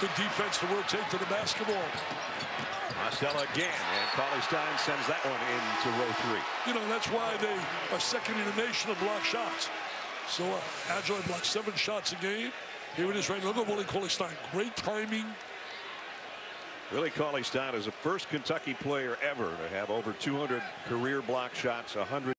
Good defense to rotate to the basketball. Marcella again, and Cauley-Stein sends that one into row 3. You know, that's why they are second in the nation of block shots. So Agile blocks 7 shots a game. Here it is right now. Look at Willie Cauley-Stein. Great timing. Willie Cauley-Stein is the first Kentucky player ever to have over 200 career block shots, 100.